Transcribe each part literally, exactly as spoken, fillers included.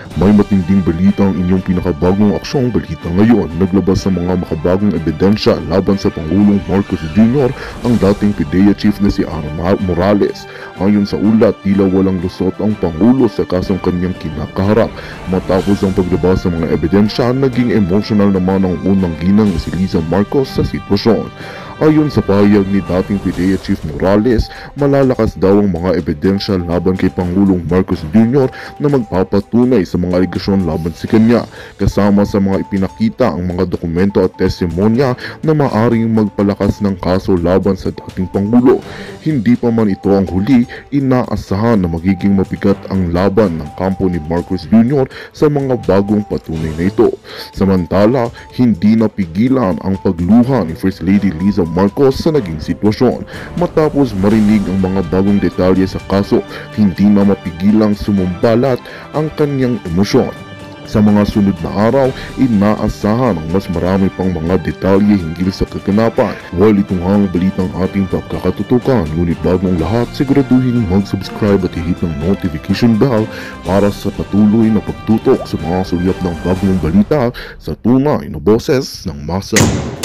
May matinding balita ang inyong pinakabagong aksyong balita ngayon. Naglabas ng mga makabagong ebidensya laban sa Pangulong Marcos Junior ang dating PIDEA chief na si Aaron Morales. Ayon sa ulat, tila walang lusot ang Pangulo sa kasong kanyang kinakaharap. Matapos ang paglabas ng mga ebidensya, naging emotional naman ang unang ginang si Liza Marcos sa sitwasyon. Ayon sa pahayag ni dating PIDEA Chief Morales, malalakas daw ang mga ebidensya laban kay Pangulong Marcos Junior na magpapatunay sa mga aligasyon laban sa kanya, kasama sa mga ipinakita ang mga dokumento at testimonya na maaring magpalakas ng kaso laban sa dating Pangulo. Hindi pa man ito ang huli, inaasahan na magiging mabigat ang laban ng kampo ni Marcos Junior sa mga bagong patunay na ito. Samantala, hindi napigilan ang pagluha ni First Lady Liza Marcos sa naging sitwasyon. Matapos marinig ang mga bagong detalye sa kaso, hindi na mapigilang sumumbalat ang kanyang emosyon. Sa mga sunod na araw, inaasahan ang mas marami pang mga detalye hinggil sa kaganapan. While itong ang balitang ating pagkakatutukan, ngunit bago ang lahat, siguraduhin mag-subscribe at i-hit ng notification bell para sa patuloy na pagtutok sa mga sulyap ng bagong balita sa tunay na boses ng masa.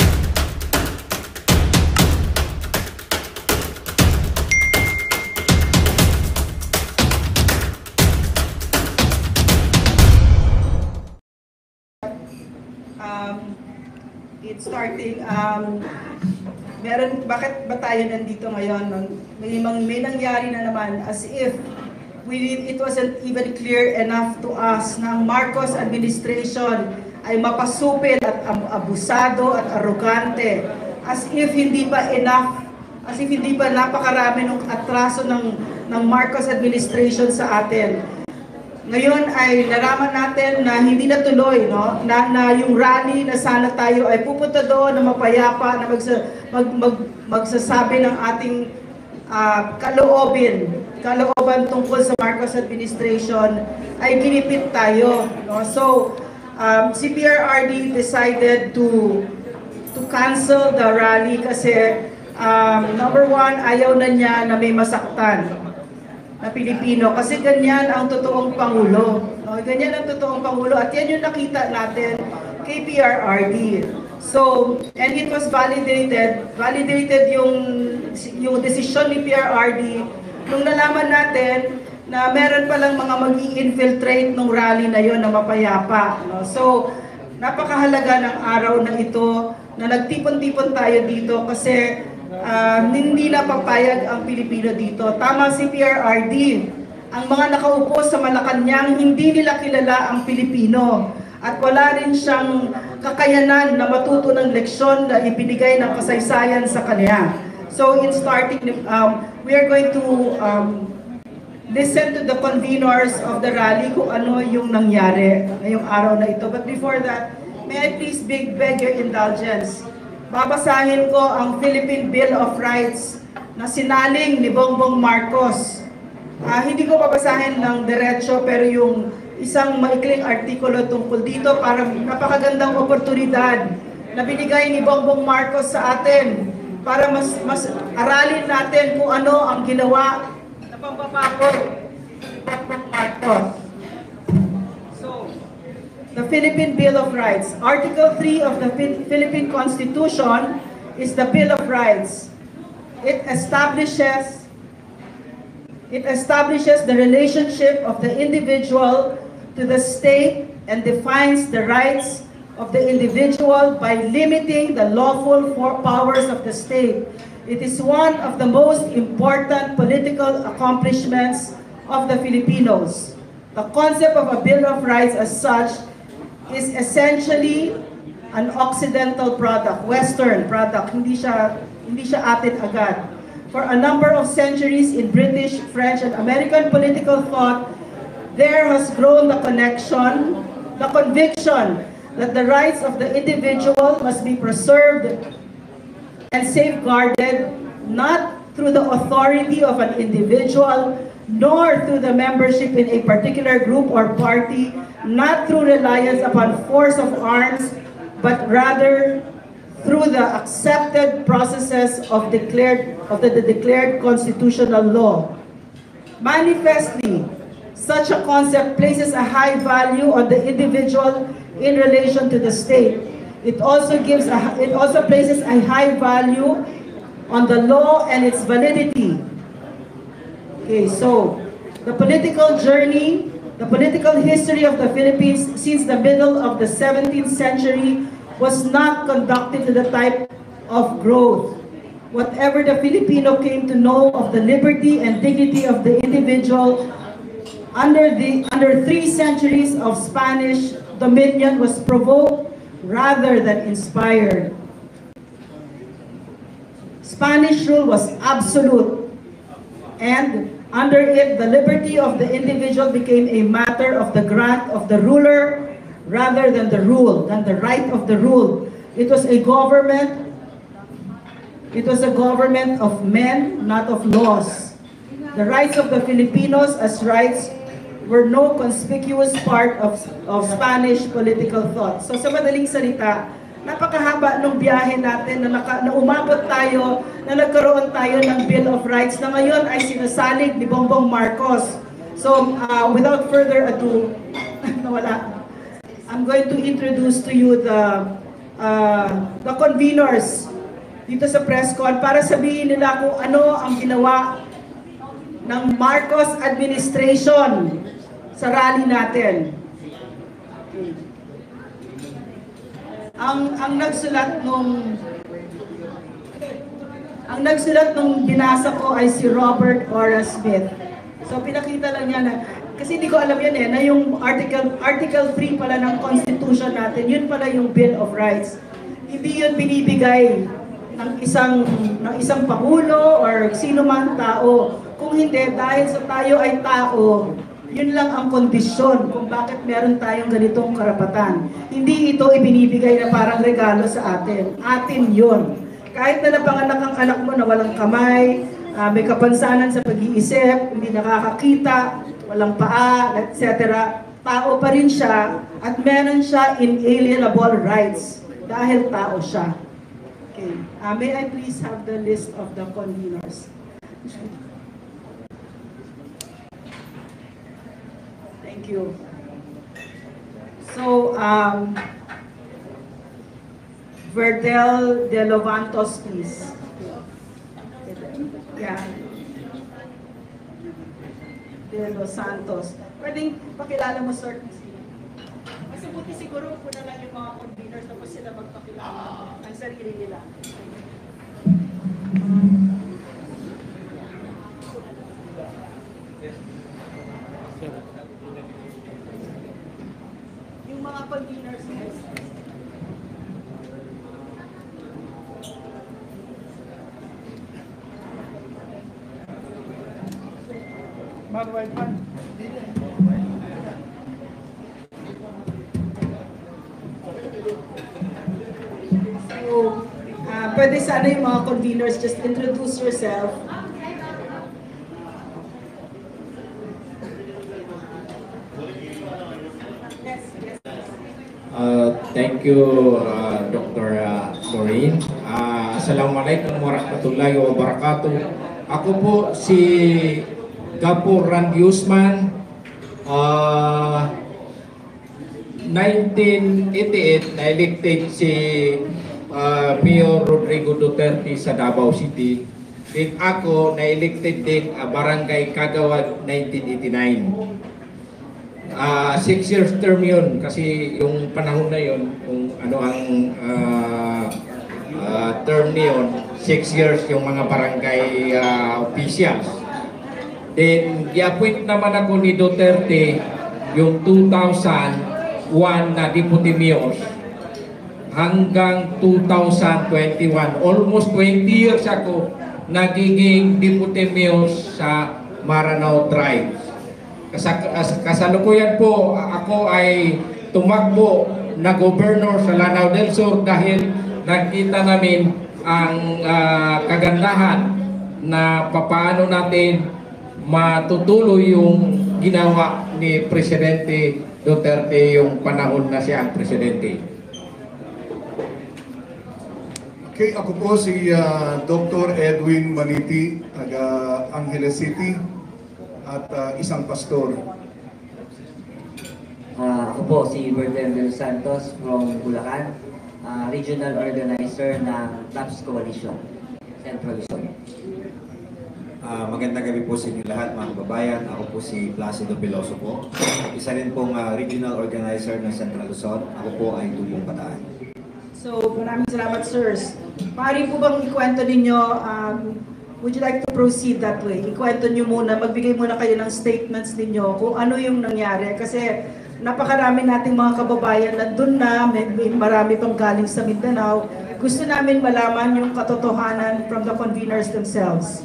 Um, it starting, um, meron, bakit ba tayo nandito ngayon? May, may nangyari na naman as if we, it wasn't even clear enough to us na ang Marcos administration ay mapasupil at abusado at arrogante. As if hindi pa enough, as if hindi pa napakarami ng atraso ng, ng Marcos administration sa atin. Ngayon ay naraman natin na hindi natuloy, no? na, na yung rally na sana tayo ay pupunta doon na mapayapa, na magsa, mag, mag, magsasabi ng ating uh, kaloobin, kalooban tungkol sa Marcos administration, ay ginipit tayo. No? So, um, si P R R D decided to, to cancel the rally kasi um, number one, ayaw na niya na may masaktan na Pilipino, kasi ganyan ang totoong Pangulo. No? Ganyan ang totoong Pangulo at yan yung nakita natin kay P R R D. So, and it was validated, validated yung, yung desisyon ni P R R D nung nalaman natin na meron palang mga mag-i-infiltrate nung rally na yon na mapayapa. No? So, napakahalaga ng araw na ito na nagtipon-tipon tayo dito kasi Uh, hindi na papayag ang Pilipino dito. Tama si P R R D. Ang mga nakaupo sa Malacanang, hindi nila kilala ang Pilipino. At wala rin siyang kakayanan na matuto ng leksyon na ibinigay ng kasaysayan sa kanya. So in starting, um, we are going to um, listen to the conveners of the rally kung ano yung nangyari ngayong araw na ito. But before that, may I please beg, beg your indulgence. Babasahin ko ang Philippine Bill of Rights na sinaling ni Bongbong Marcos. Uh, hindi ko babasahin ng diretso pero yung isang maikling artikulo tungkol dito para napakagandang oportunidad na binigay ni Bongbong Marcos sa atin para mas, mas aralin natin kung ano ang ginawa na pambabako ni Bongbong Marcos. The Philippine Bill of Rights. Article three of the Philippine Constitution is the Bill of Rights. It establishes, it establishes the relationship of the individual to the state and defines the rights of the individual by limiting the lawful powers of the state. It is one of the most important political accomplishments of the Filipinos. The concept of a Bill of Rights as such is essentially an Occidental product, Western product. Hindi siya, hindi siya atin agad. For a number of centuries in British, French, and American political thought, there has grown the connection, the conviction that the rights of the individual must be preserved and safeguarded, not through the authority of an individual, nor through the membership in a particular group or party, not through reliance upon force of arms, but rather through the accepted processes of declared of the, the declared constitutional law. Manifestly, Such a concept places a high value on the individual in relation to the state. It also gives a, it also places a high value on the law and its validity. Okay, so the political journey, the political history of the Philippines since the middle of the seventeenth century was not conducted to the type of growth. Whatever the Filipino came to know of the liberty and dignity of the individual under the under three centuries of Spanish dominion was provoked rather than inspired. Spanish rule was absolute, and under it, the liberty of the individual became a matter of the grant of the ruler rather than the rule, than the right of the rule. It was a government It was a government of men, not of laws. The rights of the Filipinos as rights were no conspicuous part of, of Spanish political thought. So sa madaling salita, napakahaba ng biyahe natin na, naka, na umabot tayo, na nagkaroon tayo ng Bill of Rights na ngayon ay sinasalig ni Bongbong Marcos. So uh, without further ado, nawala, I'm going to introduce to you the, uh, the conveners dito sa press con para sabihin nila kung ano ang ginawa ng Marcos administration sa rally natin. Ang ang nagsulat nung ang nagsulat nung binasa ko ay si Robert Ora Smith. So pinakita lang niya na kasi hindi ko alam yan eh na yung article article three pala ng Constitution natin, yun pala yung Bill of Rights. Hindi yun binibigay ng isang ng isang pangulo or sino man tao. Kung hindi, dahil sa tayo ay tao, yun lang ang kondisyon kung bakit meron tayong ganitong karapatan. Hindi ito ibinibigay na parang regalo sa atin. Atin yun. Kahit na napanganak ang anak mo na walang kamay, uh, may kapansanan sa pag-iisip, hindi nakakakita, walang paa, et cetera, tao pa rin siya at meron siya inalienable rights dahil tao siya. Okay. Uh, may I please have the list of the conveners? Thank you. So, um, Verdel de Lovantos, please. Yeah. De Los Santos. Pwedeng pakilala mo, sir. Mas buti siguro po na lang yung mga conveners tapos sila magpakilala ang sarili nila. Yung mga conveners, guys. Mag-wipe man. So, uh, pwede sana yung mga conveners just introduce yourself. Uh, thank you, uh, Doctor Uh, Maureen. Uh, Assalamualaikum warahmatullahi wabarakatuh. Ako po si Gapo Randy Usman. Uh, nineteen eighty-eight, na-elected si uh, Mayor Rodrigo Duterte sa Davao City. Then ako, na-elected din uh, Barangay Kagawad nineteen eighty-nine. Uh, six years term yun kasi yung panahon na yun, kung ano ang uh, uh, term niyon, six years yung mga barangay uh, officials. Then, i-appoint naman ako ni Duterte yung two thousand one na deputy mayors hanggang two thousand twenty-one. Almost twenty years ako nagiging deputy mayor sa Maranao Tribe. Kasalukuyan po ako ay tumakbo na gobernador sa Lanao del Sur dahil nakita namin ang uh, kagandahan na papaano natin matutuloy yung ginawa ni Presidente Duterte yung panahon na siya ang presidente. Okay, ako po si uh, Doctor Edwin Maniti, taga Angeles City, at uh, isang pastor. po si Bertrand de los Santos from Bulacan, uh, regional organizer ng TAPS Coalition, Central Luzon. Uh, magandang gabi po sa inyo lahat mga kababayan. Ako po si Placido Piloso po. Isa rin pong uh, regional organizer ng Central Luzon. Ako po ay Tubong Bataan. So, maraming salamat, sirs. Maaari po bang ikwento ninyo, um, would you like to proceed that way? Ikwento nyo muna, magbigay muna kayo ng statements ninyo kung ano yung nangyari. Kasi napakarami nating mga kababayan na dun na, may, may marami pang galing sa Mindanao. Gusto namin malaman yung katotohanan from the conveners themselves.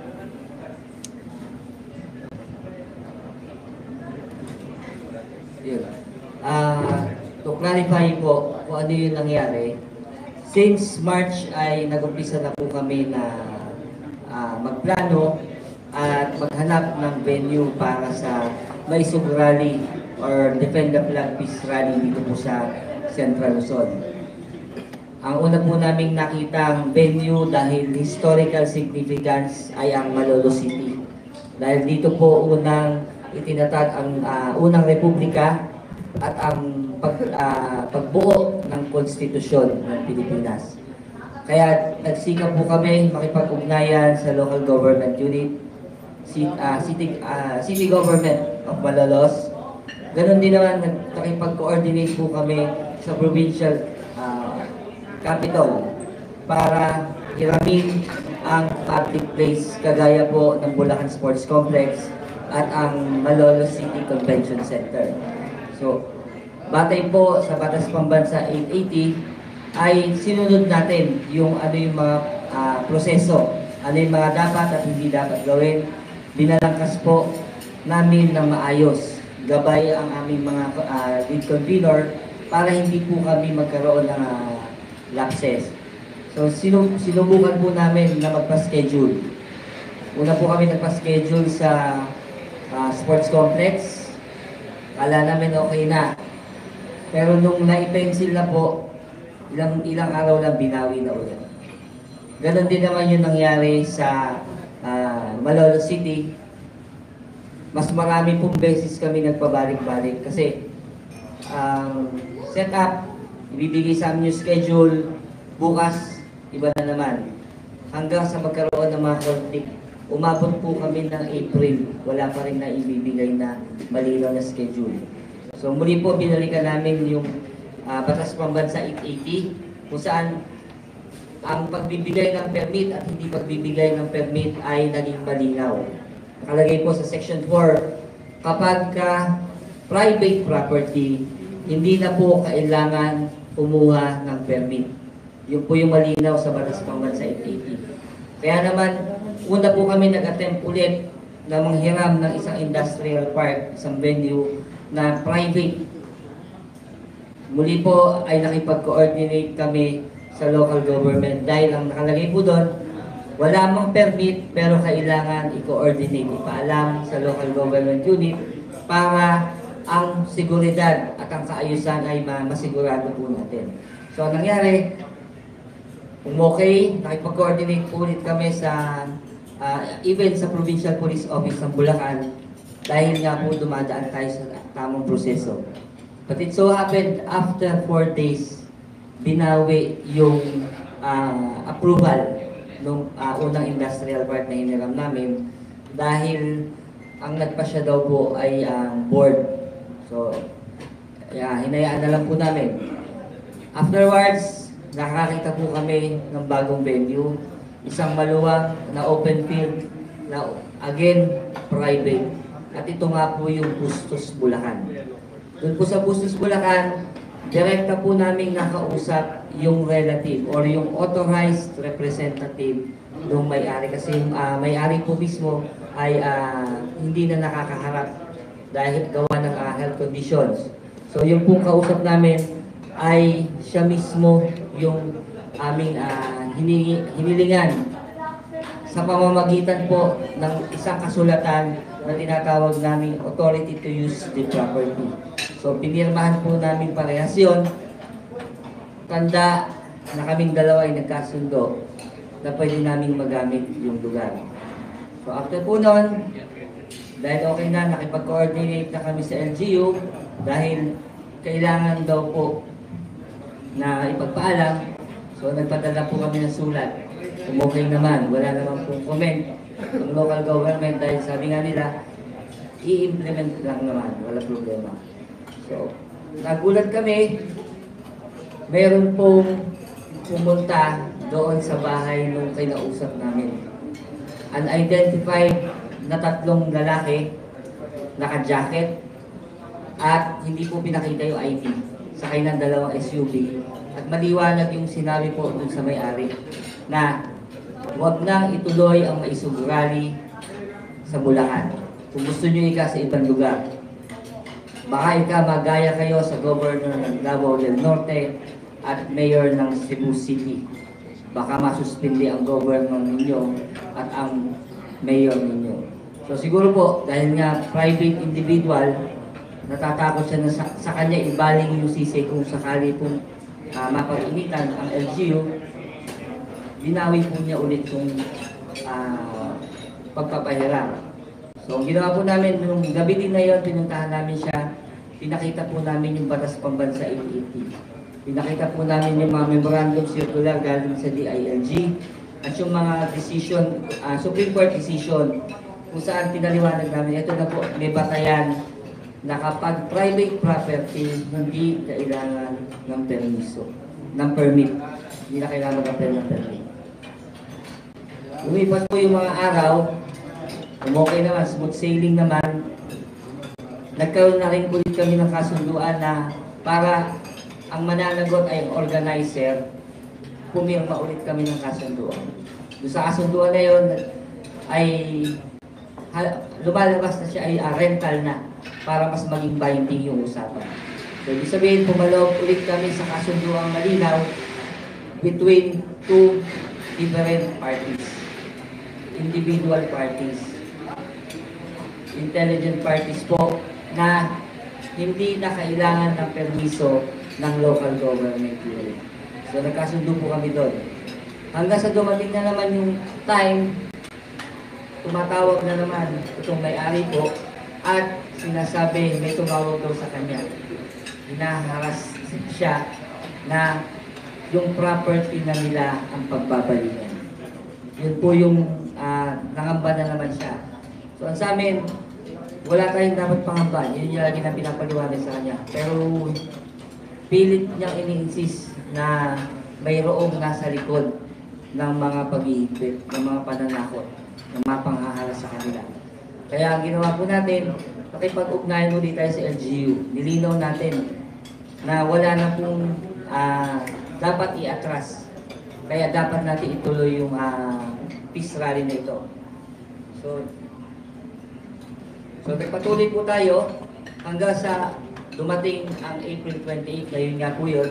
Yun. Uh, to clarify po kung ano yung nangyari, since March ay nag-umpisa na po kami na uh, magplano at maghanap ng venue para sa Maisog Rally or Defend the Flag Peace Rally dito po sa Central Luzon. Ang una po naming nakitang venue dahil historical significance ay ang Malolos City. Dahil dito po unang itinatag ang uh, unang republika at ang pag, uh, pagbuo ng konstitusyon ng Pilipinas. Kaya nagsikap po kami makipag-ugnayan sa local government unit, uh, city, uh, city government of Malolos. Ganon din naman, nakipag-coordinate po kami sa provincial uh, capital para hiramin ang public place kagaya po ng Bulacan Sports Complex at ang Malolos City Convention Center. So, batay po sa Batas Pambansa eight eighty ay sinunod natin yung ano yung mga uh, proseso, ano yung mga dapat at hindi dapat gawin. Binalangkas po namin ng maayos, gabay ang aming mga uh, lead convener para hindi po kami magkaroon ng uh, lapses. So sinub sinubukan po namin na magpa-schedule. Una po kami nagpa-schedule sa uh, sports complex. Kala namin okay na. Pero nung naipencil na po, ilang, ilang araw lang binawi na ulit. Ganon din naman yung nangyari sa uh, Malolos City. Mas marami pong beses kami nagpabalik-balik kasi ang um, set up, ibibigay sa amin yung schedule, bukas, iba na naman. Hanggang sa magkaroon ng mga conflict, umabot po kami ng April, wala pa rin na ibibigay na malinaw na schedule. So muli po binalikan namin yung uh, Batas Pambansa eight eighty kung saan ang pagbibigay ng permit at hindi pagbibigay ng permit ay naging malinaw. Nakalagay po sa Section four, kapag ka private property, hindi na po kailangan kumuha ng permit. Yun po yung malinaw sa Batas Pambansa eight eighty. Kaya naman, una po kami nag-attempt ulit na manghiram ng isang industrial park, isang venue na private. Muli po ay nakipag-coordinate kami sa local government dahil ang nakalagay po doon, wala mang permit pero kailangan i-coordinate, ipaalam sa local government unit para ang seguridad at ang kaayusan ay masigurado po natin. So ang nangyari, kung okay, nakipag-coordinate po ulit kami sa uh, even sa Provincial Police Office ng Bulacan dahil nga po dumadaan tayo sa tamang proseso. But it so happened, after four days, binawi yung uh, approval ng uh, unang industrial park na hiniram namin dahil ang nagpasya daw po ay ang uh, board. So, yeah, hinayaan na lang po namin. Afterwards, nakakita po kami ng bagong venue, isang maluwag na open field na again, private. At ito nga po yung Bustos Bulacan. Doon po sa Bustos Bulacan, direkta po namin nakausap yung relative or yung authorized representative ng may-ari. Kasi yung uh, may-ari po mismo ay uh, hindi na nakakaharap dahil gawa ng uh, health conditions. So yung pong kausap namin ay siya mismo yung aming uh, hinilingan sa pamamagitan po ng isang kasulatan na tinatawag namin authority to use the property. So pinirmahan po namin parehas yun. Tanda na kaming dalawa ay nagkasundo na pwede namin magamit yung lugar. So after po nun, dahil okay na, nakipag-coordinate na kami sa L G U dahil kailangan daw po na ipagpaalam. So nagpadala po kami ng sulat. Umukay naman, wala naman pong comment ang local government dahil sabi nga nila, i-implement lang naman, wala problema. So, nagulat kami, meron pong pumunta doon sa bahay nung kinausap namin. Unidentified na tatlong lalaki, naka-jacket, at hindi po pinakita yung I D. Sakay ng dalawang S U V. At maliwanag yung sinabi po dun sa may-ari na huwag nang ituloy ang Maisugo Rally sa Bulacan. Kung gusto nyo ika sa ibang lugar, baka ika magaya kayo sa Governor ng Davao del Norte at Mayor ng Cebu City. Baka masuspindi ang Governor ninyo at ang Mayor ninyo. So siguro po, dahil nga private individual, natatakot siya na sa, sa kanya ibaling yung sisi kung sakali pong uh, mapag-initan ang L G U, binawi po niya ulit yung uh, pagpapahiram. So, ang ginawa po namin, nung gabi din na yun, pinuntahan namin siya, pinakita po namin yung batas pambansa A E T. Pinakita po namin yung mga memorandum circular galing sa D I L G at yung mga decision, uh, Supreme Court decision kung saan pinaliwanag namin, ito na po, may batayan na kapag private property, hindi kailangan ng permiso, ng permit. Hindi na kailangan mag-apply ng permit. Lumipas po yung mga araw, umokay naman, smooth sailing naman. Nagkaroon na rin ulit kami ng kasunduan na para ang mananagot ay organizer, pumirma ulit kami ng kasunduan. Doon sa kasunduan na yun, ay lumalabas na siya ay uh, rental na para mas maging binding yung usapan. So, ibig sabihin, pumaloob ulit kami sa kasunduang malinaw between two different parties. Individual parties. Intelligent parties po na hindi na kailangan ng permiso ng local government unit. So, nagkasundo po kami doon. Hanggang sa dumating na naman yung time, tumatawag na naman itong may-ari po at sinasabi may tumawag daw sa kanya. Hinaharas siya na yung property na nila ang pagbabalikan. Yun po yung uh, nangamba na naman siya. So sa amin, wala tayong dapat pangamba. Yun yung lagi na pinapaliwanag sa kanya. Pero pilit niyang ini-insist na mayroong nasa likod ng mga pag-iigpit, ng mga pananakot, ng mga panghaharas sa kanila. Kaya ang ginawa po natin, pakipag-ugnayan ulit tayo sa L G U. Nilinaw natin na wala na pong uh, dapat i-atras. Kaya dapat natin ituloy yung uh, peace rally na ito. So, so nagpatuloy po tayo hanggang sa dumating ang April twenty-eight, na yun nga po yun.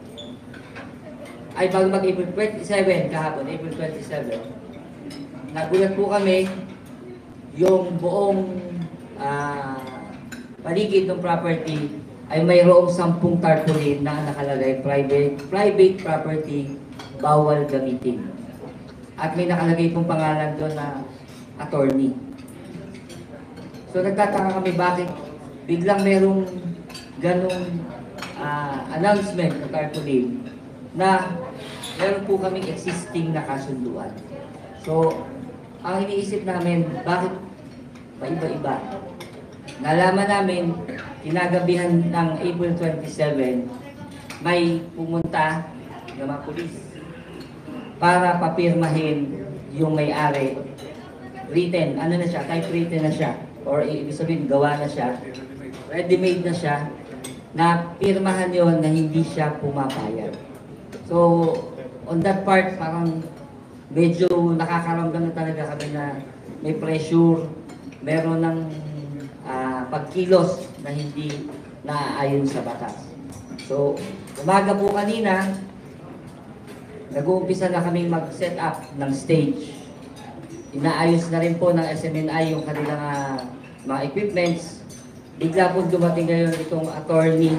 Ay bago mag-April twenty-seven, kahapon, April twenty-seven, nagulat po kami yung buong uh, paligid ng property ay mayroong sampung tarpaulin na nakalagay private private property, bawal gamitin. At may nakalagay pong pangalan doon na attorney. So nagtataka kami bakit biglang merong ganong uh, announcement ng tarpaulin na meron po kaming existing na kasunduan. So ang iniisip namin, bakit paiba-iba? Nalaman namin, kinagabihan ng April twenty-seven, may pumunta ng mga pulis para papirmahin yung may-ari. Written, ano na siya, typewritten na siya, or ibig sabihin, gawa na siya, ready-made na siya, na pirmahan yon na hindi siya pumapayag. So, on that part, parang medyo nakakaramdam na talaga kami na may pressure, meron ng uh, pagkilos na hindi naaayon sa batas. So, umaga po kanina, nag-uumpisa na kami mag-set up ng stage. Inaayos na rin po ng S M N I yung kanilang uh, mga equipments. Bigla po dumating ngayon itong attorney,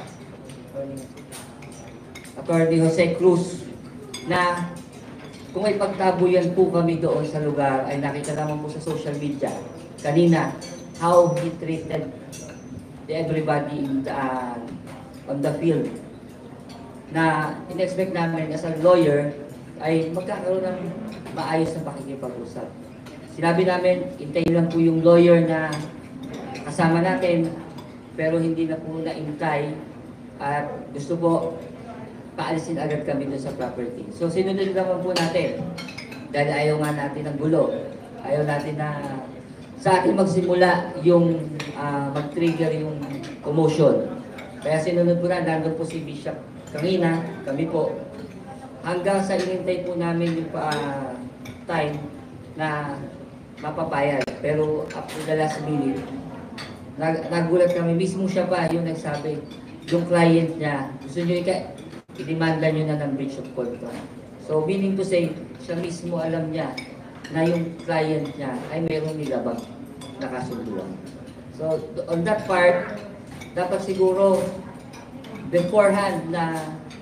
attorney Jose Cruz, na kung may pagtabuyan po kami doon sa lugar, ay nakita naman po sa social media kanina how he treated everybody in the, uh, on the field na in-expect namin as a lawyer ay magkakaroon ng maayos na pakikipag-usap. Sinabi namin, hintayin lang po yung lawyer na kasama natin, pero hindi na po naintay at gusto po paalisin agad kami doon sa property. So sinunod naman po natin dahil ayaw nga natin ng gulo. Ayaw natin na sa atin magsimula yung uh, mag-trigger yung commotion. Kaya sinunod po na, nandun po si Bishop kanina, kami po. Hanggang sa inintay po namin yung uh, time na mapapayag. Pero up to the last minute, nag nagulat kami. Mismo siya pa yung nagsabi, yung client niya, gusto nyo i-demanda nyo na ng breach of contract. So meaning to say, siya mismo alam niya na yung client niya ay mayroong nilabag na kasunduan. So on that part, dapat siguro beforehand na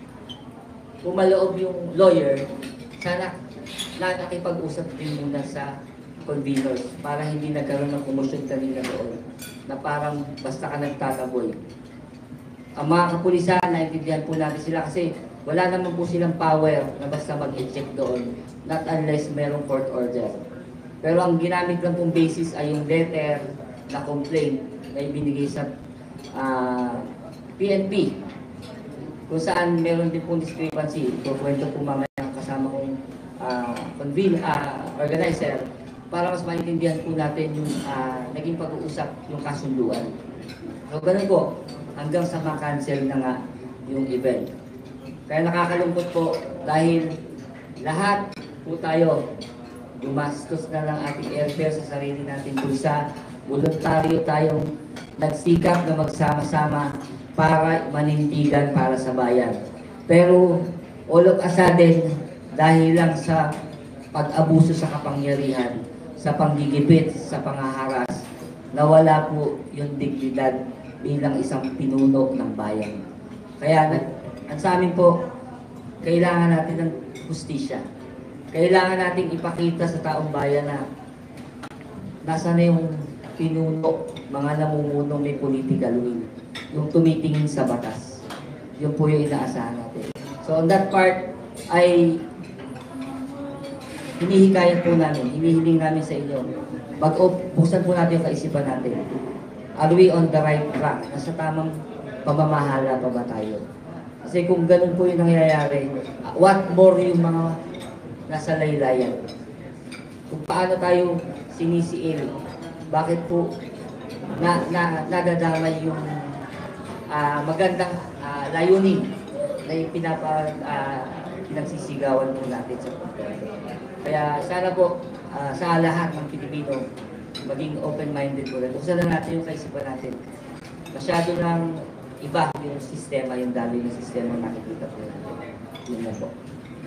pumaloob yung lawyer, sana na nakipag-usap din muna sa conveners para hindi nagkaroon ng commotion kanina doon na parang basta ka nagtataboy. Ang mga kapulisan, naintindihan po natin sila kasi wala naman po silang power na basta mag-check doon, not unless merong court order. Pero ang ginamit lang pong basis ay yung letter na complaint na ibinigay sa uh, P N P kung saan meron din pong discrepancy. Kukwento po mamaya kasama kong uh, convene, uh, organizer para mas maintindihan po natin yung uh, naging pag-uusap yung kasunduan. So ganun po, hanggang sa ma-cancel na nga yung event. Kaya nakakalungkot po dahil lahat po tayo gumastos na lang ating airfare sa sarili natin bulsa. Voluntaryo tayong nagsikap na magsama-sama para manindigan para sa bayan. Pero all of a sudden, dahil lang sa pag-abuso sa kapangyarihan, sa panggigipit, sa pangaharas, nawala po yung dignidad bilang isang pinuno ng bayan. Kaya ang sa amin po, kailangan natin ng hustisya. Kailangan natin ipakita sa taong bayan na nasa na yung pinuno, mga namumuno may political will, yung tumitingin sa batas. Yun po yung inaasahan natin. So on that part, ay hinihikayat po namin, hinihiling namin sa inyo, mag-buksan po natin yung kaisipan natin. Are we on the right track? Nasa tamang pamamahala pa ba tayo? Kasi kung ganun po yung nangyayari, what more yung mga nasa laylayan? Kung paano tayo sinisiil, bakit po na, na, nadadamay yung uh, magandang uh, layunin na yung pinapa, uh, pinagsisigawan po natin sa pagkakas. Kaya sana po uh, sa lahat ng Pilipino, maging open-minded po rin. Buksan na natin yung kaisipan natin. Masyado ng iba yung sistema, yung dami ng sistema nakikita po natin. Yun na po.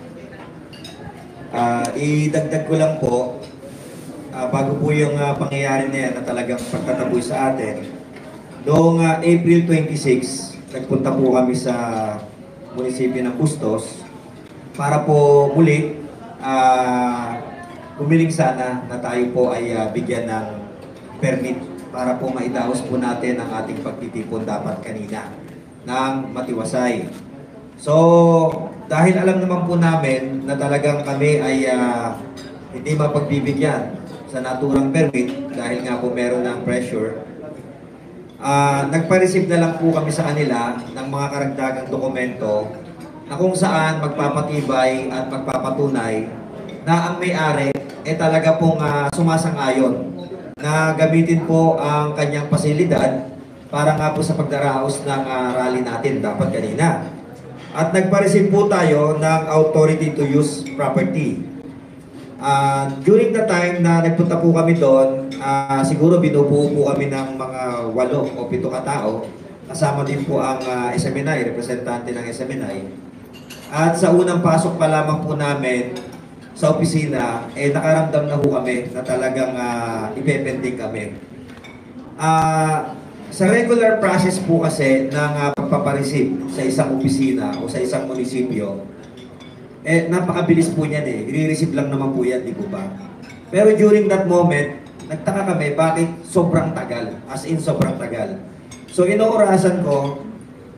Uh, idagdag ko lang po, uh, bago po yung uh, pangyayari na yan na talagang pagtataboy sa atin, noong uh, April twenty-six, nagpunta po kami sa munisipyo ng Bustos para po muli uh, humiling sana na tayo po ay uh, bigyan ng permit para po maidaos po natin ang ating pagtitipon dapat kanina ng matiwasay. So, dahil alam naman po namin na talagang kami ay uh, hindi mapagbibigyan sa naturang permit dahil nga po meron ng pressure, uh, nagpa-receive na lang po kami sa kanila ng mga karagdagang dokumento na kung saan magpapatibay at magpapatunay na ang may-ari eh talaga pong uh, sumasang-ayon na gamitin po ang kanyang pasilidad para nga po sa pagdaraos ng uh, rally natin dapat kanina. At nagpa-receive po tayo ng authority to use property. Uh, during the time na nagpunta po kami doon, uh, siguro binubuo po kami ng mga walo o pito katao. Kasama din po ang uh, S M N I, representante ng S M N I. At sa unang pasok pa lamang po namin sa opisina, eh nakaramdam na po kami na talagang uh, ipepending kami. Uh, sa regular process po kasi ng uh, pagpapareceive sa isang opisina o sa isang munisipyo, eh napakabilis po niyan eh. I-receive lang naman po yan, di po ba? Pero during that moment, nagtaka kami bakit sobrang tagal, as in sobrang tagal. So inoorasan ko,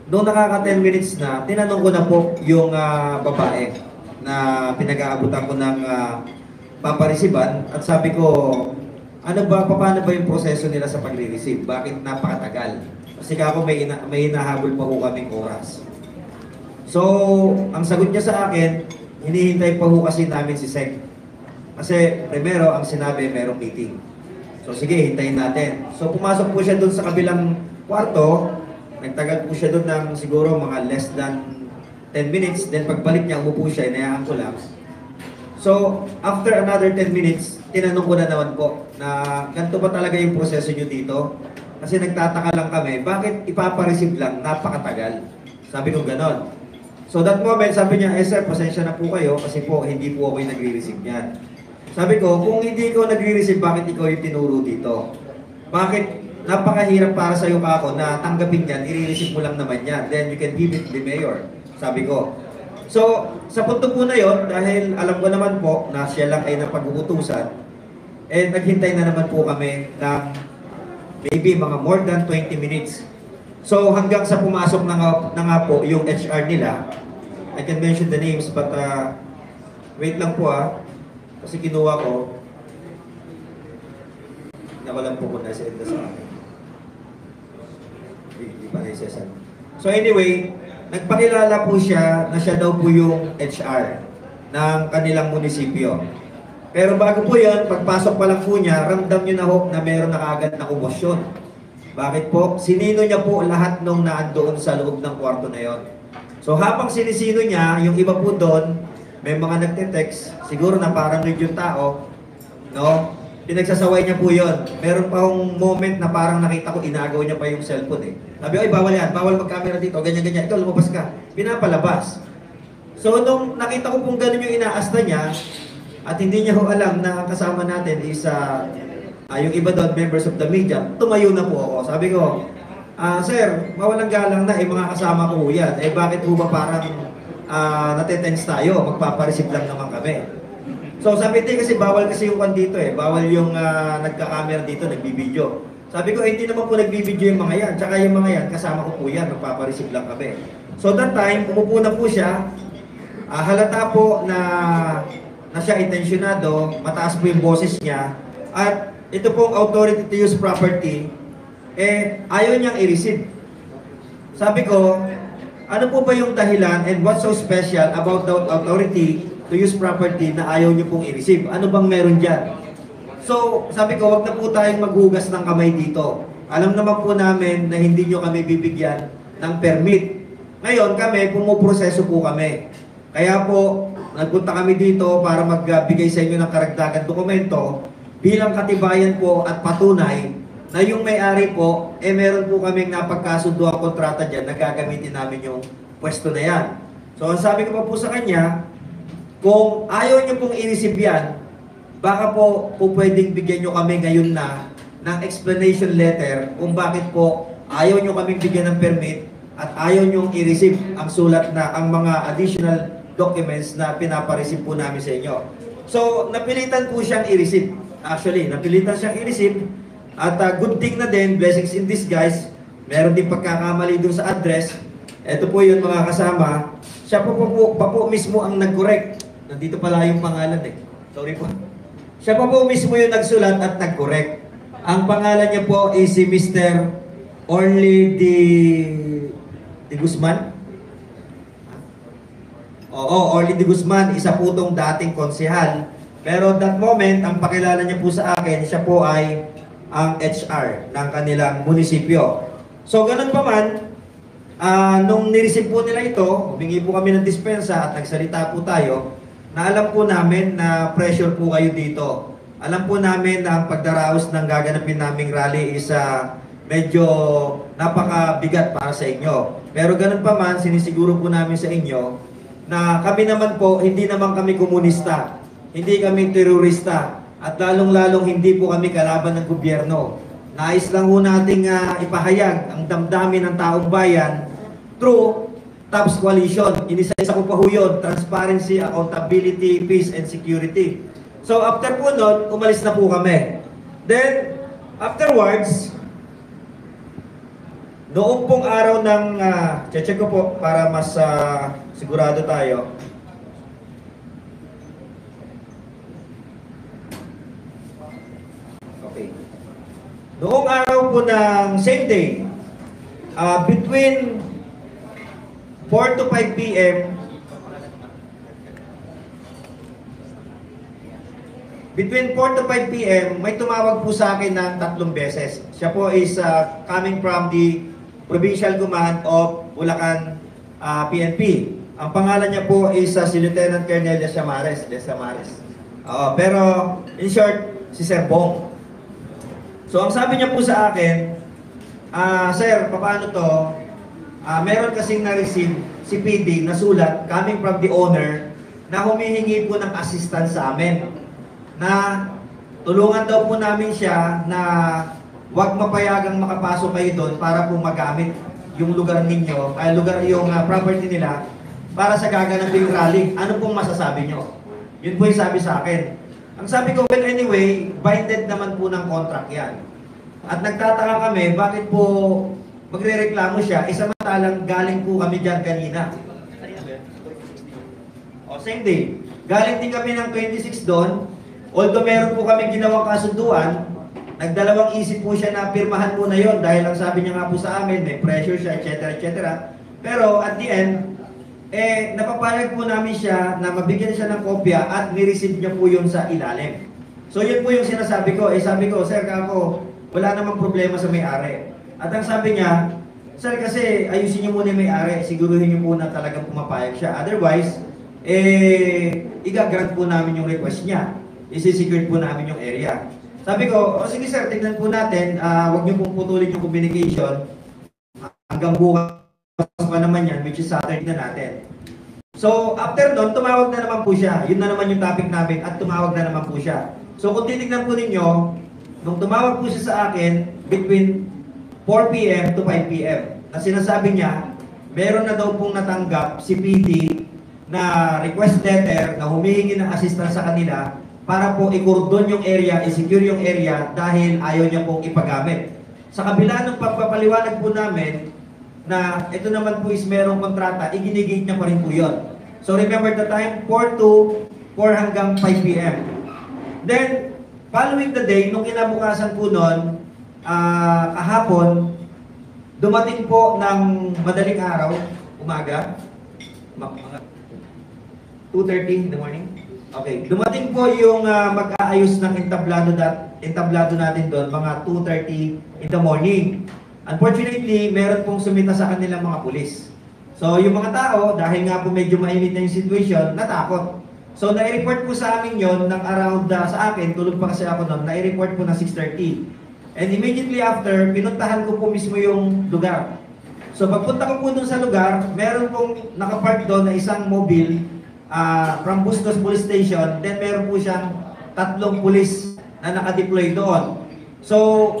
Noong nakaka ten minutes na, tinanong ko na po yung ah, babae na pinag-aabutan ko ng uh, paparisiban at sabi ko, ano ba, paano ba yung proseso nila sa pagre-receive? Bakit napakatagal? Kasi ako may, ina may hinahabol pa ho kaming oras. So, ang sagot niya sa akin, hinihintay pa ho kasi namin si Sec. Kasi, primero, ang sinabi, merong meeting. So, sige, hintayin natin. So, pumasok po siya doon sa kabilang kwarto. Nagtagal po siya doon ng siguro mga less than ten minutes. Then, pagbalik niya, umupo siya, inayaan ko lang. So, after another ten minutes, tinanong ko na naman po na ganito ba talaga yung proseso nyo dito? Kasi nagtataka lang kami, bakit ipapareceive lang, napakatagal? Sabi ko ganon. So that moment, sabi niya, eh sir, pasensya na po kayo kasi po hindi po ako yung nagre-receive yan. Sabi ko, kung hindi ko nagre-receive, bakit ikaw yung tinuro dito? Bakit napakahirap para sa'yo ka ako na tanggapin yan, i-receive mo lang naman yan, then you can give it to the mayor. Sabi ko. So, sa punto po na yon, dahil alam ko naman po na siya lang ay napag-uutusan, eh naghintay na naman po kami ng maybe mga more than twenty minutes. So hanggang sa pumasok na nga, na nga po yung H R nila, I can mention the names but uh, wait lang po ah, kasi kinuha ko, nawalan po ko na sa enda sa akin. Di ba naisesan? So anyway, nagpakilala po siya na siya daw po yung H R ng kanilang munisipyo. Pero bago po yan, pagpasok pa lang po niya, ramdam niyo na ho na meron na kaagad na komosyon. Bakit po? Sinino niya po lahat nung naandoon sa loob ng kwarto na yon. So habang sinisino niya, yung iba po doon, may mga nagte-text, siguro na parang read yung tao, no? Pinagsasaway niya po yon. Meron pa hong moment na parang nakita ko, inagaw niya pa yung cellphone eh. Sabi, ay bawal yan, bawal mag-camera dito, ganyan-ganyan, ikaw lumabas ka. Pinapalabas. So nung nakita ko pong ganun yung inaasta niya, at hindi niya ho alam na kasama natin is uh, uh, yung iba doon, members of the media, tumayo na po ako. Sabi ko, uh, sir, mawalang galang na, eh mga kasama ko yan. Eh bakit ho ba parang uh, natetense tayo, magpapareceive lang naman kami. So sabi hindi kasi bawal kasi yung kan dito eh, bawal yung uh, nagka-camera dito, nagbibideo. Sabi ko, eh, hindi naman po nagbibideo yung mga yan, tsaka yung mga yan, kasama ko po yan, magpapareceive lang kami. So that time, umupo na po siya, uh, halata po na na siya intensyonado, mataas po yung boses niya, at ito pong authority to use property, eh, ayaw niyang i-receive. Sabi ko, ano po ba yung dahilan and what's so special about the authority to use property na ayaw niyo pong i-receive? Ano bang meron dyan? So, sabi ko, wag na po tayong maghugas ng kamay dito. Alam naman po namin na hindi niyo kami bibigyan ng permit. Ngayon, kami, pumuproseso po kami. Kaya po, nagpunta kami dito para magbigay sa inyo ng karagdagan dokumento bilang katibayan po at patunay na yung may-ari po, eh meron po kaming napagkasundo ang kontrata dyan na gagamitin namin yung pwesto na yan. So, ang sabi ko pa po sa kanya, kung ayaw nyo pong i-receive yan, baka po, po pwedeng bigyan nyo kami ngayon na ng explanation letter kung bakit po ayaw nyo kaming bigyan ng permit at ayaw nyo i-receive ang sulat na ang mga additional documents na pinapareceive po namin sa inyo. So, napilitan po siyang i-receive. Actually, napilitan siyang i-receive. At uh, good thing na din, blessings in disguise, meron din pagkakamali doon sa address. Ito po yun mga kasama. Siya po po, po, pa po mismo ang nag-correct. Nandito pala yung pangalan eh. Sorry po. Siya po po mismo yung nagsulat at nag-correct. Ang pangalan niya po is si Mister Orly de, de Guzman. Oo, Orly de Guzman, isa po itong dating konsehal. Pero that moment, ang pakilala niya po sa akin, siya po ay ang H R ng kanilang munisipyo. So, ganun pa man, uh, nung nireceive po nila ito, humingi po kami ng dispensa at nagsalita po tayo, na alam po namin na pressure po kayo dito. Alam po namin na ang pagdaraos ng gaganapin naming rally is uh, medyo napakabigat para sa inyo. Pero ganun pa man, sinisiguro po namin sa inyo, na kami naman po, hindi naman kami komunista, hindi kami terorista, at lalong-lalong hindi po kami kalaban ng gobyerno. Nais lang po nating uh, ipahayag ang damdamin ng taong bayan through TAPS Coalition. Inisa-isa ko pa ho yun, transparency, accountability, peace, and security. So after po nun, umalis na po kami. Then, afterwards, Noong pong araw ng, uh, check ko po para mas uh, sigurado tayo. Okay. Noong araw po ng same day, uh, between four to five p m Between four to five p m, may tumawag po sa akin ng tatlong beses. Siya po is uh, coming from the Provincial Command of Bulacan uh, P N P. Ang pangalan niya po is uh, si Lieutenant Colonel Desamares. Desamares. Uh, pero in short, si Sir Bong. So ang sabi niya po sa akin, uh, Sir, paano to? Uh, meron kasing na-receive si P D na sulat coming from the owner na humihingi po ng assistance sa amin. Na tulungan daw po namin siya na huwag mapayagang makapasok kayo doon para po magamit yung lugar ninyo, ay lugar yung uh, property nila para sa gaganaping rally. Ano pong masasabi nyo? Yun po yung sabi sa akin. Ang sabi ko, well anyway, binded naman po ng contract yan. At nagtataka kami, bakit po magre-reklamo siya, eh samantalang galing po kami dyan kanina. O, same day. Galing din kami ng twenty-six doon. Although meron po kami ginawang kasunduan, nagdalawang isip po siya na pirmahan muna yon dahil ang sabi niya nga po sa amin, may pressure siya, et cetera, et cetera. Pero at the end, eh, napapayag po namin siya na mabigyan siya ng kopya at nireceive niya po yun sa ilalim. So yun po yung sinasabi ko. Eh sabi ko, Sir, kako, wala namang problema sa may-ari. At ang sabi niya, Sir, kasi ayusin niyo muna yung may-ari, siguruhin niyo muna talagang pumapayag siya. Otherwise, eh, igagrant po namin yung request niya. Isi-secure po namin yung area. Sabi ko, oh, sige sir, tignan po natin, uh, huwag niyo pong putulin yung communication. Hanggang bukas pa naman yan, which is Saturday na natin. So, after doon, tumawag na naman po siya. Yun na naman yung topic namin at tumawag na naman po siya. So, kung titignan po ninyo, nung tumawag po siya sa akin, between four p m to five p m, na sinasabi niya, meron na daw pong natanggap si P D na request letter na humihingi ng assistance sa kanila para po i-cordon yung area, i-secure yung area dahil ayaw niya pong ipagamit. Sa kabila ng pagpapaliwanag po namin na ito naman po is merong kontrata, iginigate niya pa rin po yun. So remember the time, four to four hanggang five p m Then, following the day, nung kinabukasan po nun, uh, kahapon, dumating po ng madaling araw, umaga, two thirty in the morning. Okay, dumating po yung uh, mag-aayos ng entablado, dat, entablado natin doon, mga two thirty in the morning. Unfortunately, meron pong sumita sa kanilang mga pulis. So, yung mga tao, dahil nga po medyo mainit na yung situation, natakot. So, nai-report po sa amin yon ng around, uh, sa akin, tulog pa kasi ako noon, nai-report po na six thirty. And immediately after, pinuntahan ko po mismo yung lugar. So, pagpunta ko po doon sa lugar, meron pong nakapark doon na isang mobile, Uh, from Bustos Police Station, then meron po siyang tatlong pulis na nakadeploy doon. So,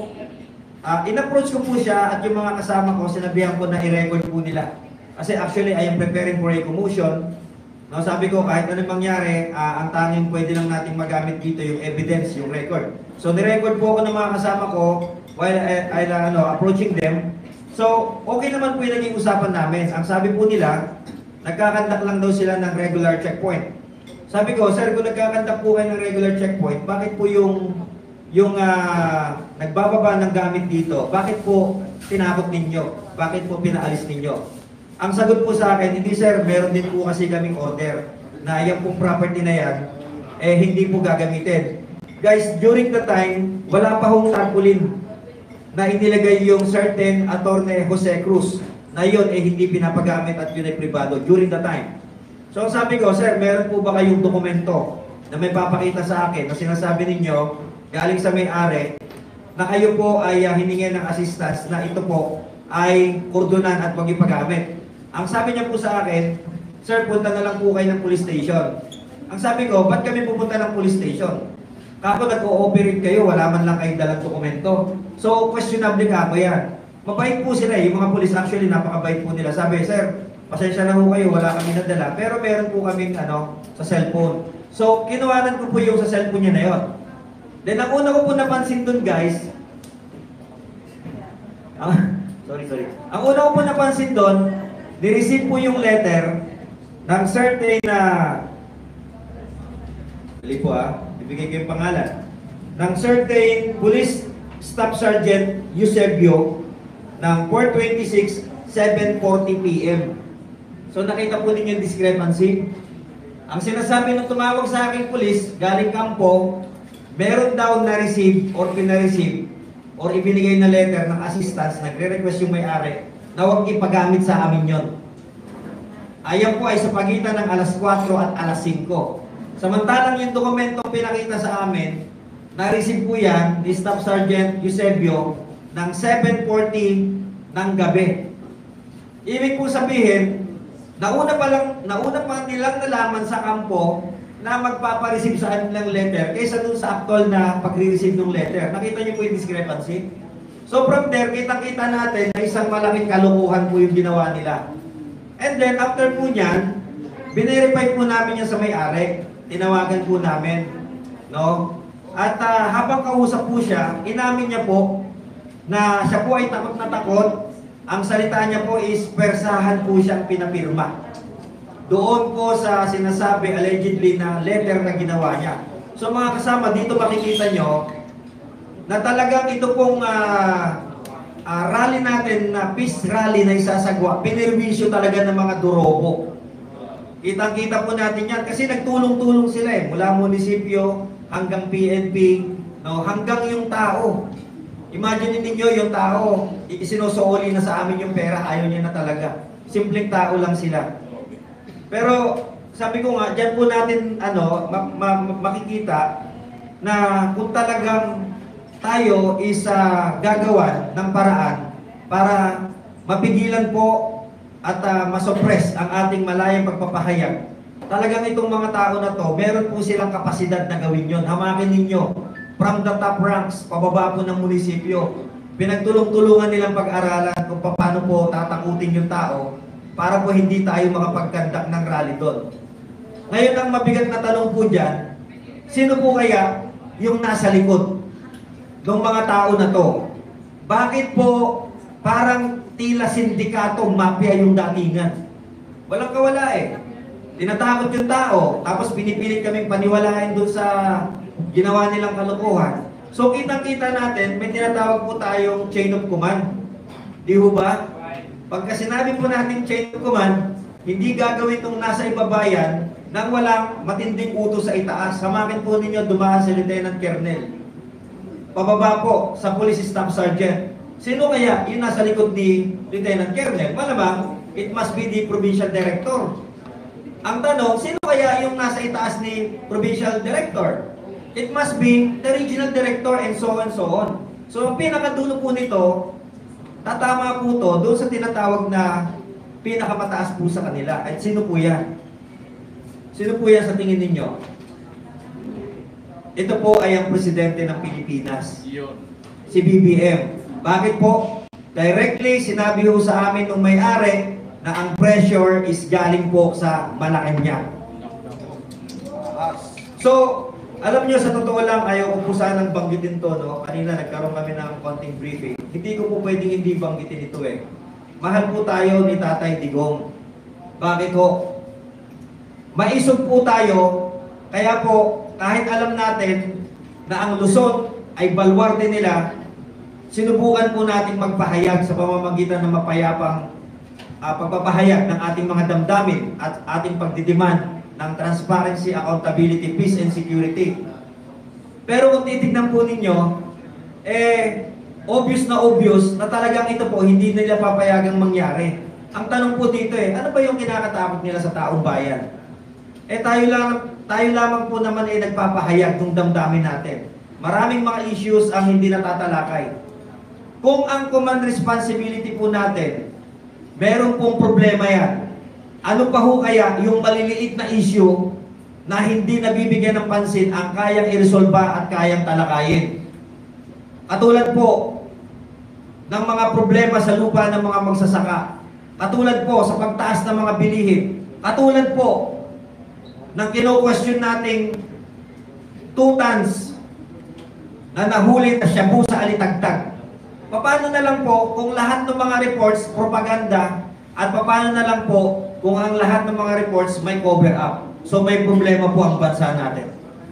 uh, in-approach ko po siya at yung mga kasama ko, sinabihan ko na i-record po nila. Kasi actually, I am preparing for a commotion. No, sabi ko, kahit anong mangyari, uh, ang tanging pwede lang natin magamit dito yung evidence, yung record. So, ni-record po ako ng mga kasama ko while I, I, uh, ano, approaching them. So, okay naman po yung naging usapan namin. Ang sabi po nila, nagkakandak lang daw sila ng regular checkpoint. Sabi ko, sir, kung nagkakandak po kayo ng regular checkpoint, bakit po yung yung uh, nagbababa ng gamit dito, bakit po tinakot ninyo? Bakit po pinaalis ninyo? Ang sagot po sa akin, hindi sir, meron din po kasi kaming order na yung pong property na yan, eh hindi po gagamitin. Guys, during the time, wala pa hong tarpaulin na inilagay yung certain Attorney Jose Cruz na yun eh hindi pinapagamit at yun ay privado during the time. So sabi ko, sir, meron po ba kayong dokumento na may papakita sa akin na sinasabi ninyo galing sa may-ari na kayo po ay uh, hiningin ng assistance na ito po ay kordonan at wag ipagamit. Ang sabi niya po sa akin, sir, punta na lang po kayo ng police station. Ang sabi ko, ba't kami pupunta ng police station? Kako nag-ooperate kayo, wala man lang kayong dalang dokumento. So questionable kako yan. Mabait po sila eh, yung mga police actually napakabait po nila. Sabi, sir, pasensya na po kayo, wala kami nadala, pero meron po kaming ano, sa cellphone. So, kinuhanan ko po yung sa cellphone niya na yun. Then, ang una ko po napansin dun guys, ang, Sorry, sorry. Ang una ko po napansin doon, ni-receive po yung letter ng certain na dali po ah, ibigay ko yung pangalan ng certain Police Staff Sergeant Eusebio ng four twenty-six, seven forty p m So nakita po ninyo yung discrepancy. Ang sinasabi ng tumawag sa aking pulis, galing kampo, meron daw na-receive or pina-receive or ibinigay na letter ng assistance, nagre-request yung may-ari na huwag ipagamit sa amin yon. Ayan po ay sa pagitan ng alas kwatro at alas singko. Samantalang yung dokumentong pinakita sa amin, na-receive po yan ni Staff Sergeant Eusebio ng seven forty ng gabi. Ibig po sabihin, nauna pa lang, nauna pa nilang nalaman sa kampo na magpapareceive sa kanilang letter kaysa dun sa actual na pagre-receive ng letter. Nakita niyo po yung discrepancy? So from there, kitang-kita natin na isang malaking kalokohan po yung ginawa nila. And then, after po niyan, binerify po namin yan sa may-ari. Tinawagan po namin. No? At uh, habang kausap po siya, inamin niya po na siya po ay takot na takot. Ang salita niya po is persahan po siyang pinapirma doon po sa sinasabi allegedly na letter na ginawa niya. So mga kasama, dito makikita nyo na talagang ito pong uh, uh, rally natin na peace rally na isasagwa, pinirwisyo talaga ng mga durobo. Kitang-kita po natin yan kasi nagtulong-tulong sila eh, mula munisipyo hanggang P N P, no, hanggang yung tao. Imagine ninyo yung tao, isinusuoli na sa amin yung pera, ayaw niya na talaga. Simpleng tao lang sila. Pero sabi ko nga, dyan po natin ano, ma ma makikita na kung talagang tayo is uh, gagawan ng paraan para mapigilan po at uh, masuppress ang ating malayang pagpapahayag. Talagang itong mga tao na to, meron po silang kapasidad na gawin yon. Hamakin ninyo, from the top ranks, pababa po ng munisipyo. Pinagtulong-tulungan nilang pag-aralan kung paano po tatakutin yung tao para po hindi tayo makapagkandak ng rally doon. Ngayon, ang mabigat na tanong po dyan, sino po kaya yung nasa likod ng mga tao na to? Bakit po parang tila sindikatong mafia yung datingan? Walang kawala eh. Tinatakot yung tao, tapos pinipilit kaming paniwalain doon sa ginawa nilang kalokohan. So kitang-kita natin, may tinatawag po tayong chain of command. Di ho ba? Pagka sinabi po natin chain of command, hindi gagawin itong nasa ibabayan nang walang matinding utos sa itaas. Samakin po ninyo dumaan si Lieutenant Colonel. Pababa po sa Police Staff Sergeant. Sino kaya yung nasa likod ni Lieutenant Colonel? Malamang, it must be the Provincial Director. Ang tanong, sino kaya yung nasa itaas ni Provincial Director? It must be the Regional Director and so on and so on. So ang pinakadulo po nito, tatama po to doon sa tinatawag na pinakamataas po sa kanila. At sino po yan? Sino po yan sa tingin ninyo? Ito po ay ang Presidente ng Pilipinas. Si B B M. Bakit po? Directly sinabi ho sa amin nung may-ari na ang pressure is galing po sa Malacanang. So, alam nyo, sa totoo lang, ayaw ko po sanang banggitin to, no? Kanina nagkaroon kami ng konting briefing. Hindi ko po pwedeng hindi banggitin ito eh. Mahal po tayo ni Tatay Digong. Bakit ho? Maisog po tayo, kaya po, kahit alam natin na ang Luzon ay balwarte nila, sinubukan po natin magpahayag sa pamamagitan ng mapayapang uh, pagpapahayag ng ating mga damdamin at ating pagdidiman ng transparency, accountability, peace, and security. Pero kung titignan po ninyo, eh, obvious na obvious na talagang ito po hindi nila papayagang mangyari. Ang tanong po dito eh, ano ba yung kinakatakot nila sa taong bayan? Eh tayo lang, tayo lamang po naman ay nagpapahayag ng damdamin natin. Maraming mga issues ang hindi natatalakay. Kung ang command responsibility po natin, meron pong problema yan. Ano pa ho kaya yung maliliit na issue na hindi nabibigyan ng pansin ang kayang iresolba at kayang talakayin? Katulad po ng mga problema sa lupa ng mga magsasaka. Katulad po sa pagtaas ng mga bilihin. Katulad po ng kino-question nating two tons na nahuli na shabu sa Alitagtag. paano na lang po kung lahat ng mga reports propaganda at paano na lang po kung ang lahat ng mga reports may cover up. So may problema po ang bansa natin.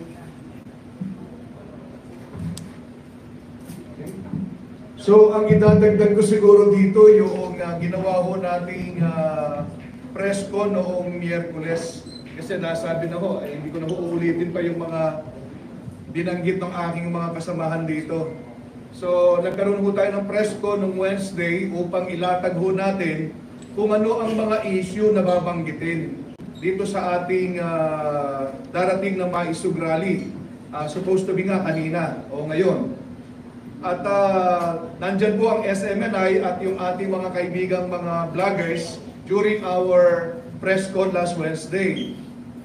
So, ang idadagdag ko siguro dito, yung uh, ginawa ho nating uh, press con noong Miyerkules. Kasi nasabi na ho, eh, hindi ko na ho uulitin pa yung mga binanggit ng aking mga kasamahan dito. So, nagkaroon ho tayo ng press con noong Wednesday upang ilatag ho natin kung ano ang mga issue na babanggitin dito sa ating uh, darating na Maisog Rally. Uh, supposed to be nga kanina o ngayon. At uh, nandyan po ang S M N I at yung ating mga kaibigang mga vloggers during our press con last Wednesday.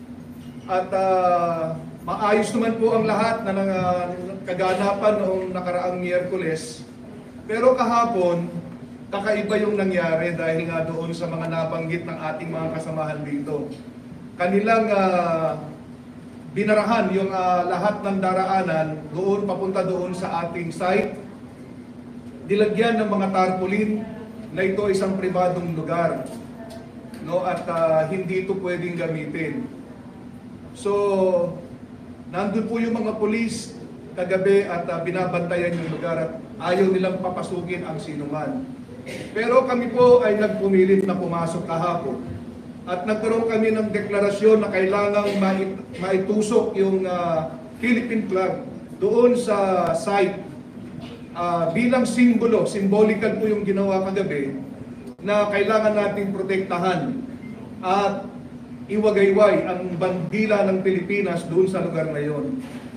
At uh, maayos naman po ang lahat na nang, uh, kaganapan noong nakaraang Miyerkules. Pero kahapon, kakaiba yung nangyari dahil nga doon sa mga nabanggit ng ating mga kasamahan dito. Kanilang uh, binarahan yung uh, lahat ng daraanan doon, papunta doon sa ating site. Dilagyan ng mga tarpaulin na ito isang pribadong lugar. No? At uh, hindi ito pwedeng gamitin. So, nandun po yung mga pulis kagabi at uh, binabantayan yung lugar at ayaw nilang papasukin ang sinuman. Pero kami po ay nagpumilit na pumasok kahapon. At nagkaroon kami ng deklarasyon na kailangang maitusok yung uh, Philippine flag doon sa site uh, bilang simbolo, symbolical po yung ginawa kagabi na kailangan nating protektahan at iwagayway ang bandila ng Pilipinas doon sa lugar na yon.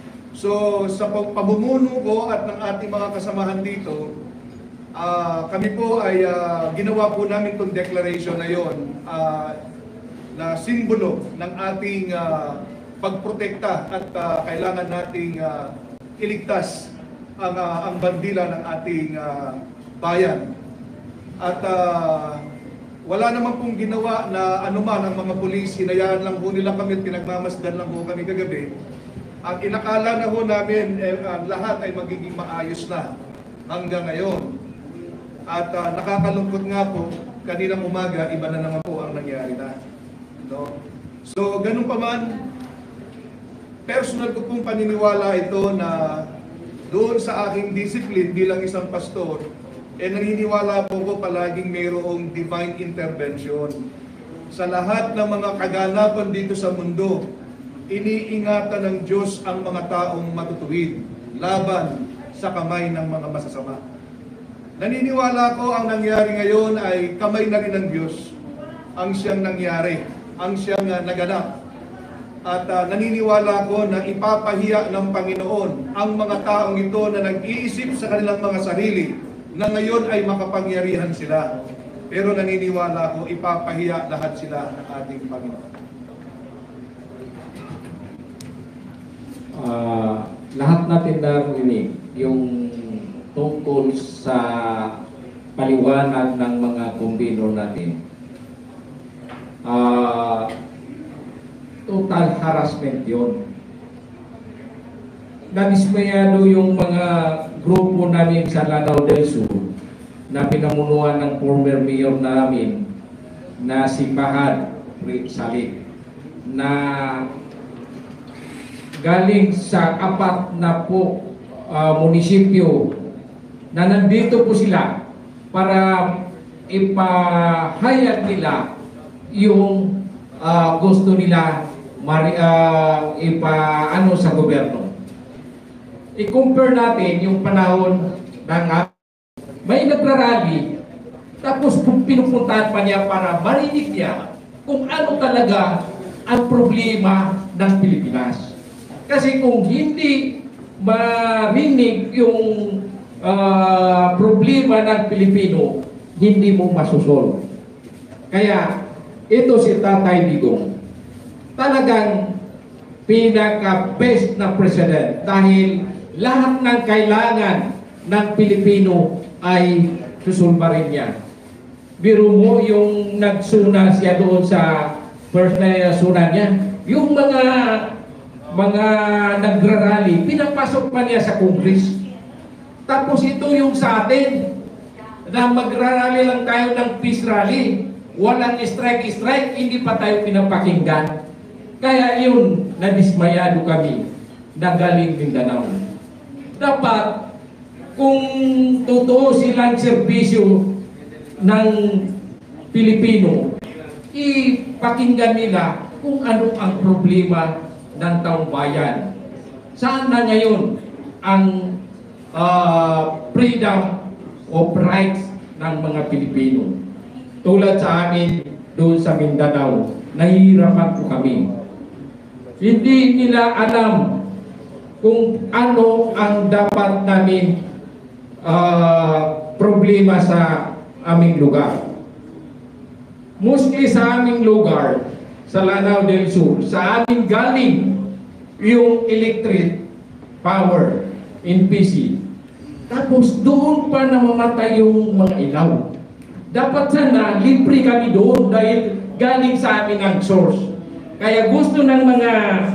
So sa pamumuno ko at ng ating mga kasamahan dito, uh, kami po ay uh, ginawa po namin itong declaration na yon. Uh, na simbolo ng ating uh, pagprotekta at uh, kailangan nating uh, iligtas ang, uh, ang bandila ng ating uh, bayan. At uh, wala naman pong ginawa na anuman ang mga pulis, hinayaan lang po nila kami at pinagmamasdan lang po kami kagabi. At inakala na ho namin eh, uh, lahat ay magiging maayos na hanggang ngayon. At uh, nakakalungkot nga po, kaninang umaga, iba na naman po ang nangyari na. No? So, ganun pa man, personal ko pong paniniwala ito na doon sa aking discipline bilang isang pastor, eh naniniwala po ko palaging mayroong divine intervention. Sa lahat ng mga kaganapan dito sa mundo, iniingatan ng Diyos ang mga taong matutuwid laban sa kamay ng mga masasama. Naniniwala ko ang nangyari ngayon ay kamay na rin ng Diyos ang siyang nangyari. Ang siyang uh, naganap. At uh, naniniwala ko na ipapahiya ng Panginoon ang mga taong ito na nag-iisip sa kanilang mga sarili na ngayon ay makapangyarihan sila. Pero naniniwala ko ipapahiya lahat sila ng ating Panginoon. Uh, lahat natin narinig yung tungkol sa paliwanag ng mga kumbino natin. Uh, total harassment yun. Nadismayado yung mga grupo namin sa Lanao del Sur na pinamunuan ng former mayor namin na si Bahad Salik na galing sa apat na po uh, munisipyo na nandito po sila para ipahayag nila yung uh, gusto nila mari, uh, ipaano sa gobyerno. I-compare natin yung panahon ng may nagrarally tapos pinupuntahan pa niya para marinig niya kung ano talaga ang problema ng Pilipinas. Kasi kung hindi marinig yung uh, problema ng Pilipino, hindi mo masusolve. Kaya ito si Tatay Digong, talagang pinaka-best na president dahil lahat ng kailangan ng Pilipino ay susulbarin niya. Biro mo yung nagsuna siya doon sa first na suna niya, yung mga mga nagrarally, pinapasok pa niya sa Congress. Tapos ito yung sa atin, na magrarally lang tayo ng peace rally. Walang strike-strike, hindi pa tayo pinapakinggan. Kaya yun, nadismayado kami na galing Mindanao. Dapat, kung totoo silang serbisyo ng Pilipino, ipakinggan nila kung ano ang problema ng taong bayan. Saan na ngayon ang uh, freedom of rights ng mga Pilipino? Tulad sa amin doon sa Mindanao, nahihirapan po kami. Hindi nila alam kung ano ang dapat namin uh, problema sa aming lugar. Mostly sa aming lugar, sa Lanao del Sur, sa amin galing yung electric power in P C. Tapos doon pa namamatay yung mga ilaw. Dapat sana libre kami doon dahil galing sa amin ang source. Kaya gusto ng mga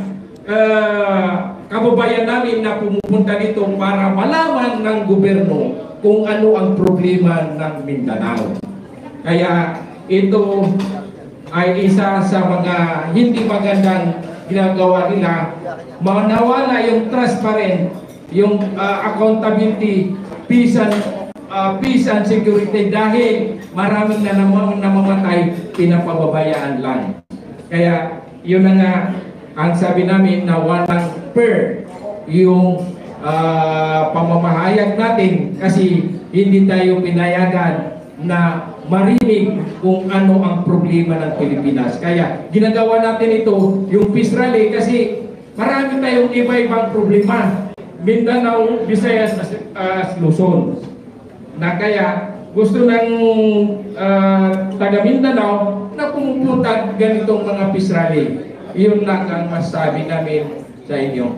uh, kababayan namin na pumupunta dito para malaman ng gobyerno kung ano ang problema ng Mindanao. Kaya ito ay isa sa mga hindi magandang ginagawa nila. Manawala yung transparent, yung uh, accountability, peace and, uh, peace and security dahil maraming na nam namamatay, pinapababayaan lang. Kaya yun na nga ang sabi namin na walang fair yung uh, pamamahayag natin kasi hindi tayo pinayagan na marinig kung ano ang problema ng Pilipinas. Kaya ginagawa natin ito, yung peace rally, kasi marami tayong iba-ibang problema. Mindanao, Visayas, uh, Luzon. Na kaya gusto ng uh, taga Mindanao na pumupunta ganitong mga peace rally. Iyon lang ang masabi namin sa inyo.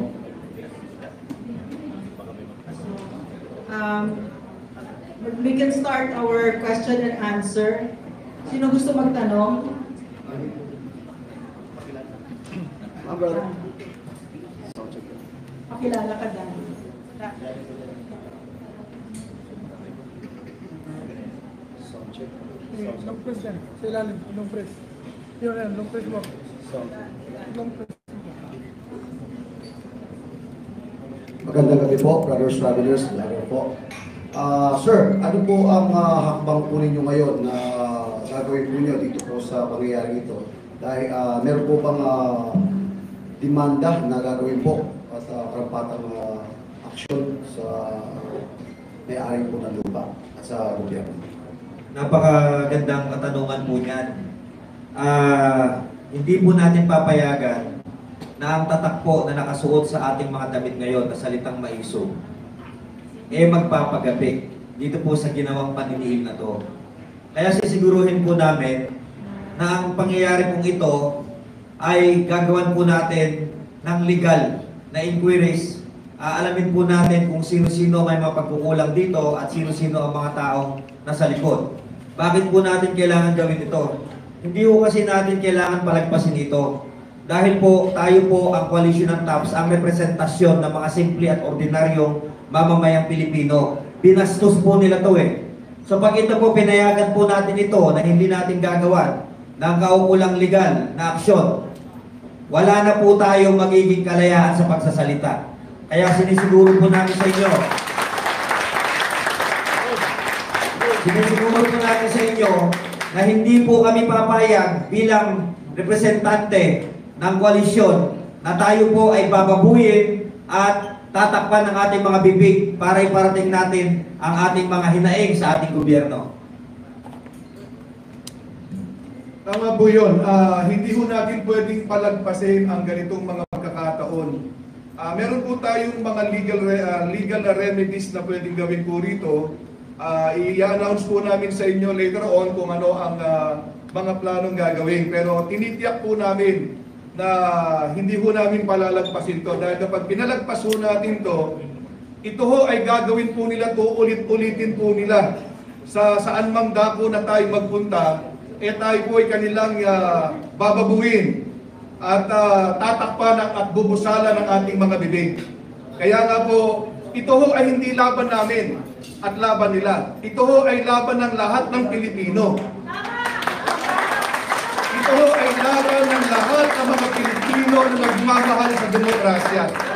Um, we can start our question and answer. Sino gusto magtanong? Pakilala ka dyan. Long press yan. Sa ilalim. Long press. Yun yan. Long press mo. Long press. Magandang gabi po, brothers, travelers, lalo po. Uh, sir, ano po ang uh, hakbang po ninyo ngayon na gagawin po niyo dito po sa pangyayari ito? Dahil uh, meron po bang uh, demanda na gagawin po at uh, karapatang uh, aksyon sa may-ari po ng lupa at sa gobyerno? Napakagandang katanungan po niyan. Uh, hindi po natin papayagan na ang tatak po na nakasuot sa ating mga damit ngayon na salitang maiso, eh magpapagabi dito po sa ginawang paninihil na to. Kaya sisiguruhin po namin na ang pangyayari pong ito ay gagawan po natin ng legal na inquiries. Aalamin po natin kung sino-sino may mapagkukulang dito at sino-sino ang mga taong nasa likod. Bakit po natin kailangan gawin ito? Hindi po kasi natin kailangan palagpasin ito. Dahil po tayo po ang Coalition ng TAPS, ang representasyon ng mga simple at ordinaryong mamamayang Pilipino. Binastos po nila to eh. So pag ito po pinayagan po natin ito na hindi natin gagawan ng kaukulang legal na aksyon, wala na po tayong magiging kalayaan sa pagsasalita. Kaya sinisiguro po namin sa inyo, sinisiguro po namin sa inyo na hindi po kami papayag bilang representante ng koalisyon na tayo po ay bababuyin at tatakpan ng ating mga bibig para iparating natin ang ating mga hinaing sa ating gobyerno. Tama po yun. Uh, hindi ho natin pwedeng palagpasin ang ganitong mga pagkakataon. Uh, meron po tayong mga legal, uh, legal na remedies na pwedeng gawin po rito. Uh, I-announce po namin sa inyo later on kung ano ang uh, mga planong gagawin. Pero tinitiyak po namin na hindi ho namin palalagpasin to. Dahil kapag pinalagpas ho natin to, ito ho ay gagawin po nila to, ulit-ulitin po nila. Sa saan mang dako na tayo magpunta, eh tayo po ay kanilang uh, bababuin at uh, tatakpan at bubusala ng ating mga bibig. Kaya nga po, ito ho ay hindi laban namin at laban nila. Ito ho ay laban ng lahat ng Pilipino. Ito ho ay laban ng lahat ng mga Pilipino na nagmamahal sa demokrasya.